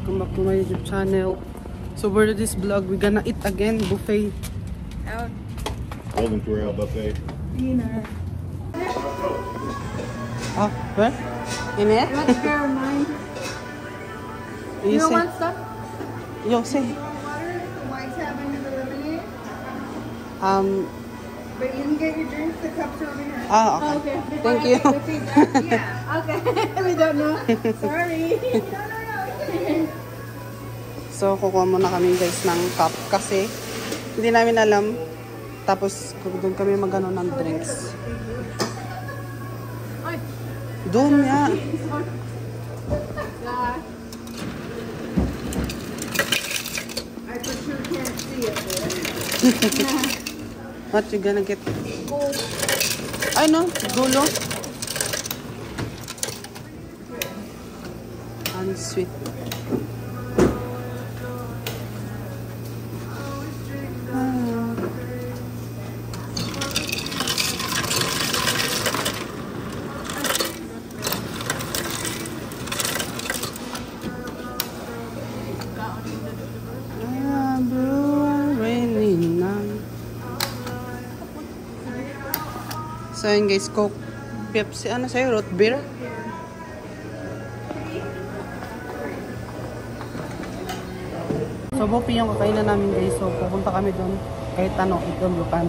welcome back to my YouTube channel. So for this vlog, we're gonna eat again buffet. Out. Golden Corral buffet. Dinner. Oh, what? In it? What's your mind? You don't want stuff? Yo, say. Water, the whites having the lemonade. But you can get your drinks, the cups are over here. Ah, okay. Oh, okay. Thank you. Yeah, okay. We don't know. Sorry. No. So, kukuha muna kami guys ng cup kasi hindi namin alam. Tapos, doon kami magano ng drinks. Doon nga. I for sure can't see it there. What you gonna get? Ay no, gulo. And sweet. So yun guys, Coke, Pepsi, ano sa'yo? Root beer? So buffet yung kakainan namin guys. So pupunta kami doon kahit ano, itulukan.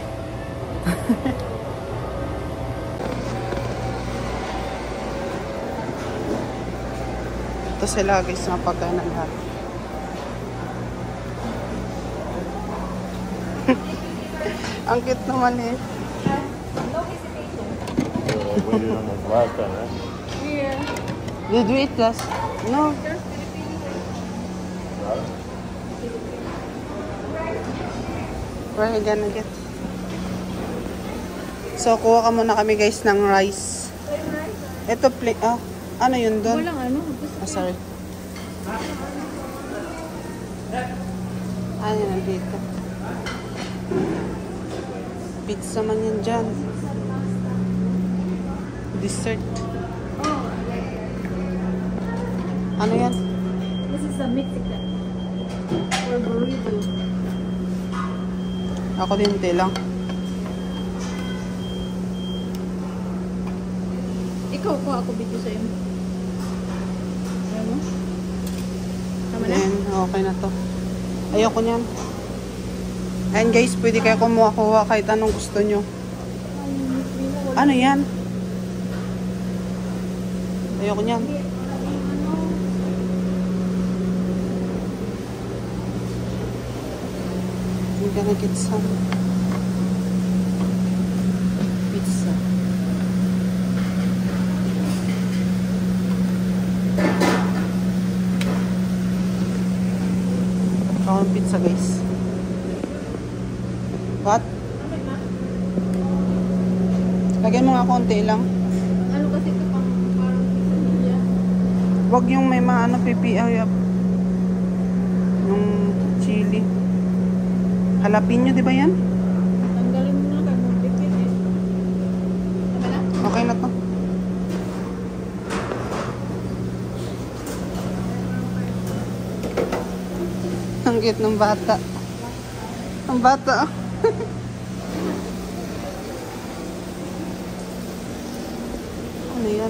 Ito sila guys, na pagkainan lahat. Ang cute naman eh. We did on this last time, right? Here. Did we eat last? No. Where are you gonna get? So, kuha ka muna kami guys ng rice. Ito plate. Ah, ano yun doon? Walang ano. Ah, sorry. Ano yun nandito? Pizza man yan dyan. Dessert. Ano yan? This is a Mexican. Or burrito. Ako din lang. Ikaw ko ako video sa iyo. Ayan mo? Tama na? Then, okay na to. Ayoko niyan. Ayan guys, pwede kayo kumuha-kuha kahit anong gusto nyo. Ano yan? Ayoko niyan. I'm gonna get some pizza. Ako ng pizza guys. What? Lagyan mo nga konti lang. Ano kasi ito pang parang pizza. Wag yung may mga ano PPI yung chili. Jalapeno, di ba yan? Tanggalin mo na kay multipin eh. Tama na? Okay na to. Ang cute ng bata. Ang bata. Ano yan?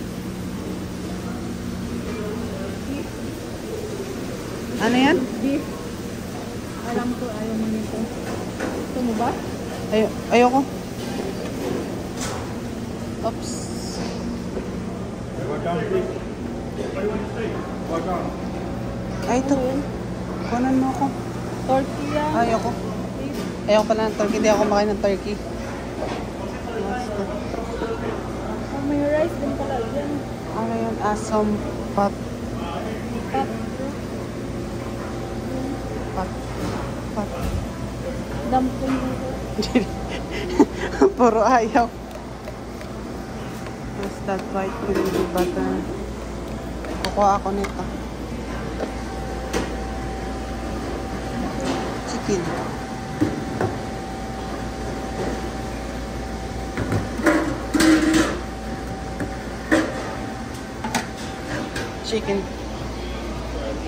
Ano yan? Beef. Alam ko, ayaw mo nito. Gusto mo ba? Ayoko. Oops. Ay, ito. Kunan mo ako. Turkey yan. Ayoko. Ayoko pala ng turkey. Hindi ako kumakain ng turkey. Oh, may rice din pala dyan. Ano yun? Asom pat. Pat. Pat. Dumpling nito. Puro ayaw. What's that white gravy butter? Kukuha ako nito. Chicken. chicken.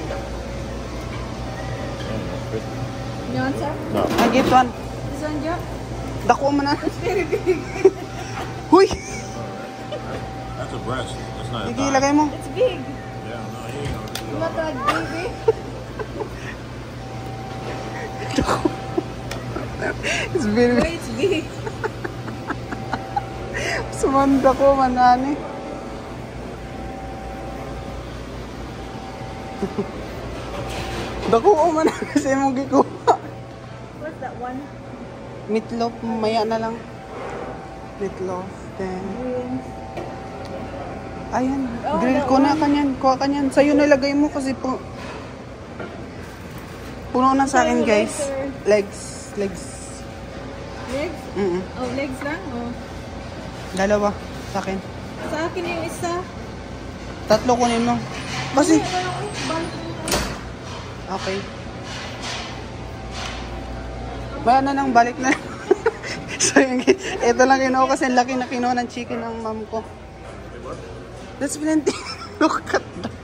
You want some? No. I get one. This one, Joe? Dako man na. It's very big. Huy! That's a breast. That's not a Sige, thigh. ilagay mo. It's big. Yeah, no, he ain't gonna do You all want that. like baby? It's very... Why it's big? Sumanda ko, manani. Dako ko man kasi mong gikuha. What's that one? Meatloaf, maya na lang. Meatloaf, then... Wings. Ayan, Oh, grill that ko na one. kanyan. Kuha kanyan. Sa'yo nilagay mo kasi puno na sa akin, Sa'yo guys. later. Legs. Legs? Oh, legs lang? Oh. Dalawa sa akin. Sa akin yung isa. Tatlo kunin mo. Kasi, Balik mo. okay. Maya na lang, balik na. So, ito lang kinuha kasi ang laki na kinuha ng chicken ng mom ko. That's plenty. Look at that.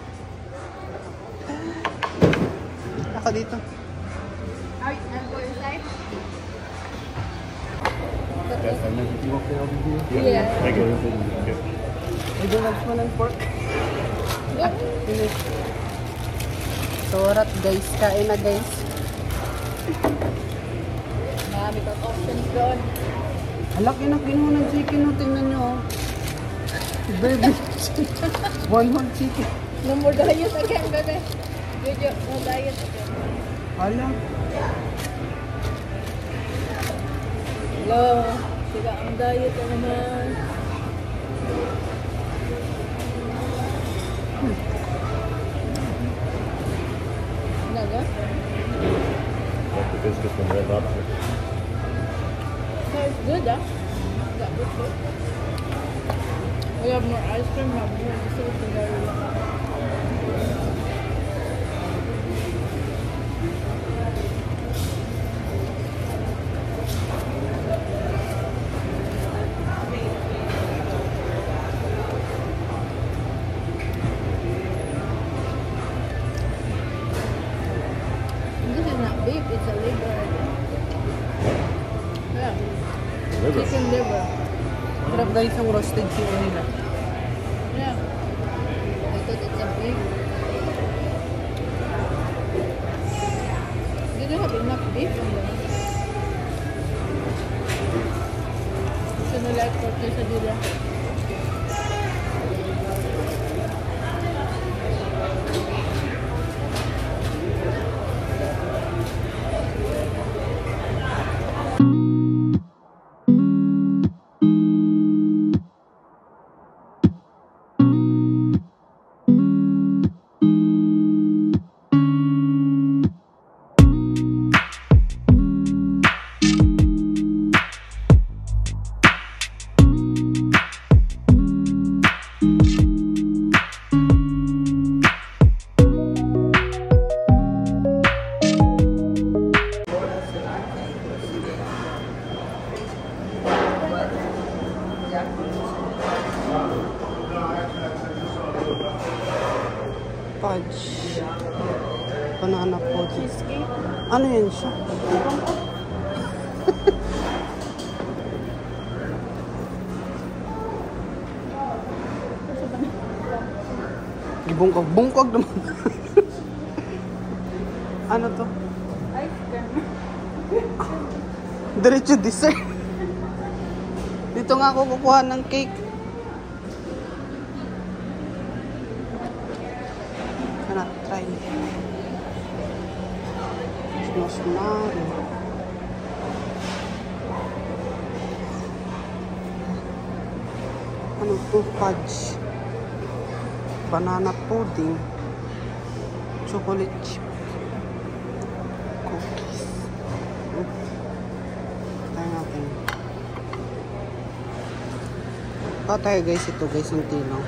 Ako dito. Alright, I'll go inside. Yes, I meant you okay over here? Yeah. Thank you. Okay. I don't like small and pork. Yeah. Finish. So, what guys? Kain na guys. Marami kang options doon. Ang laki na kinuha ng chicken. No? Tingnan nyo. Oh. Baby. One whole chicken. No more diet again, baby. Video, no diet again. Hala. Hello. Sila ang diet na naman. Naga? Like the biscuits from Red Lobster. It's good, ah. That was good. We have more ice cream, have more dessert, and very well. This is not beef, it's a liver. Yeah, Liver. chicken liver. Sarap guys yung roasted chicken nila. Yeah. I thought it's a beef. Did you have enough beef on them? Should I like for quesadilla? Fudge. Banana pudding. Cheesecake? Ano yan siya? Bungkag naman. Ano to? Ice cream. Diretso dessert. Dito nga ako kukuha ng cake. Sana, try it. Marshmallow. Ano to? Fudge. Banana pudding. Chocolate chip. Cookies. Tayo natin. Tayo guys, ito guys ang tinaw.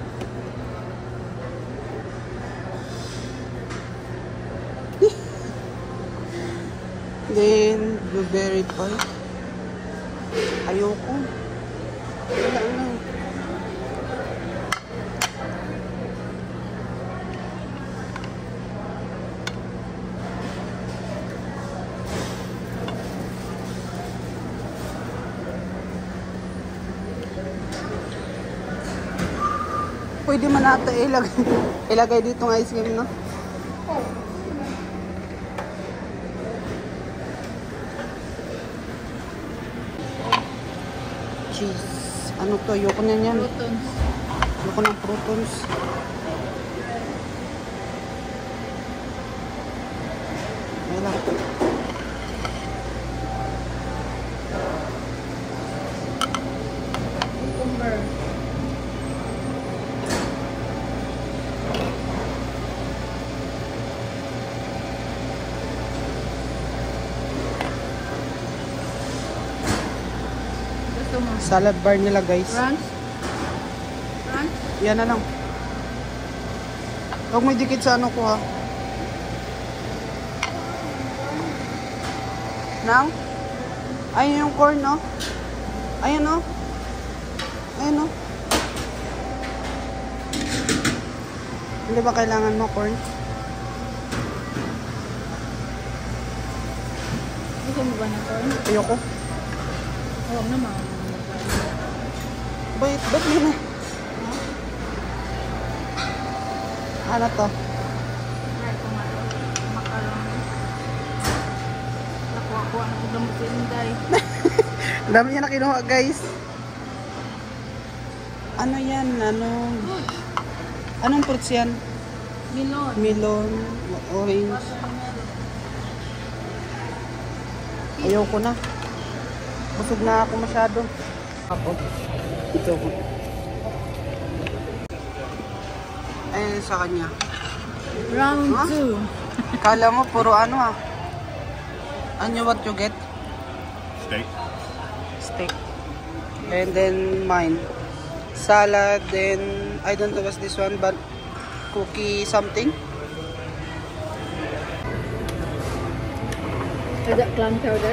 Then, blueberry pie. Ayoko. Wala na. pwede man ata ilagay dito ng ice cream, no? Cheese. Ano to? Ayoko na yan. Protons. Ayoko ng protons. Wala. Cucumber. Gusto mo? Salad bar nila, guys. Ranch? Ranch? Yan na lang. Huwag may dikit sa ano ko, ha. Nang? Ayun yung corn, no? Ayun, no? Ayun, no? Hindi ba kailangan mo corn? Gusto mo ba na corn? Ayoko. Oo naman. Ba't yun eh? Ano to? Try ko nga. Macaroni. Nakuha-kuha na ko gamot sa Inday. Ang dami niya na kinuha, guys. Ano yan? Anong fruits yan? Milon. Melon, orange. Ayoko na. Busog na ako masyado. Ako. Ito ko. Ayun sa kanya. Round Huh? 2. Kala mo puro ano, ha? Ano what you get? Steak. Steak. And then mine. Salad, then I don't know what's this one, but cookie something. Is that clam chowder?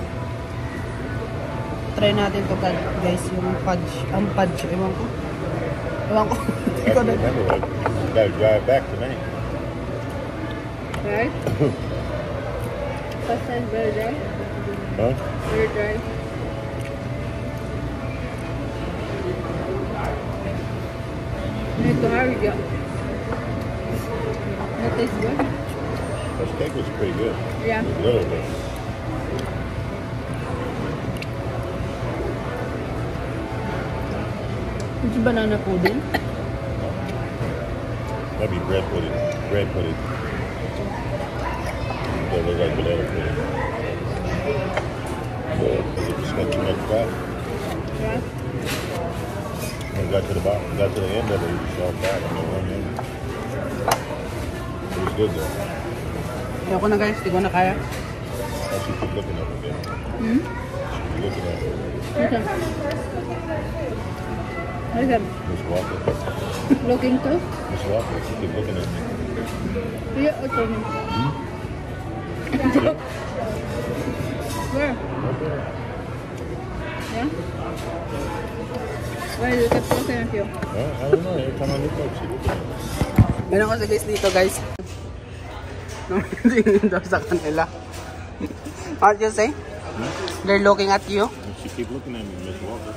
Try natin to, guys, yung fudge. Ang fudge, ewan ko. Ewan ko. Hindi ko na. Remember, like, you gotta drive back tonight. Right? First time very dry. Huh? Very dry. Need to hurry up. That tastes good. The steak was pretty good. Yeah. A little bit. It's banana pudding. That'd be bread pudding. Bread pudding. That look like banana pudding. Is it just got too much fat? Yeah. When it got to the bottom, got to the end of it, it was all fat on the one end. It was good though. Ayoko na, guys. Hindi ko na kaya. I should keep looking at it again. Hmm? Keep looking at it. Okay. Okay. Miss Walker. Looking to? Miss Walker, she keep looking at me. Yeah, okay. Where? Right there. Yeah? Why you kept looking at you? I don't know. Every time I look up, she looking at me. Meron kasi guys dito, guys. Tingin daw sa kanila. What you say? They're looking at you. And she keep looking at me, Miss Walker.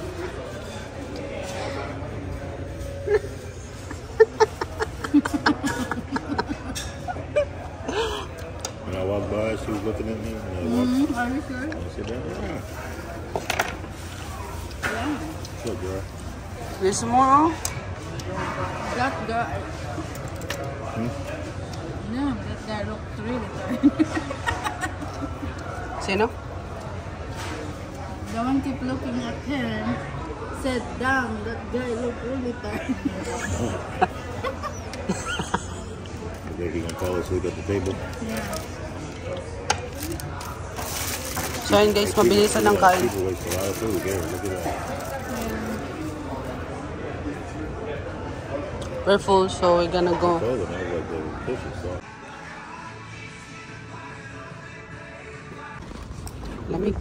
When I walked by, she was looking at me. And I walked. Are you sure? I said, yeah. Yeah. What's up, girl? There's more. That guy. No, that guy looked really tired. Sino? The one keep looking at him. Said, damn, that guy looked really tired. I think he gonna fall asleep at the table. Yeah. So yun guys, mabilisan ng kain. People waste a lot of food there. Look at that. We're full, so we're gonna go. Told them, I was like, the fish is soft. Lamig.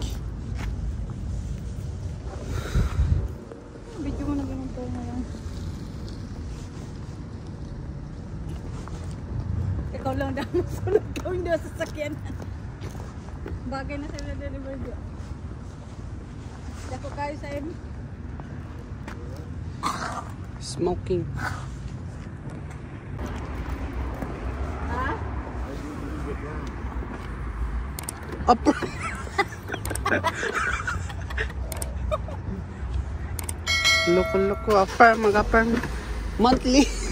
Video mo na ganun po ngayon. Ikaw lang daw masulog ka hindi sa sasakyan. Bagay na sila deliver dyan. Dako kayo sa M. Smoking. Affirm. Loko-loko. Affirm. Mag-affirm. Monthly.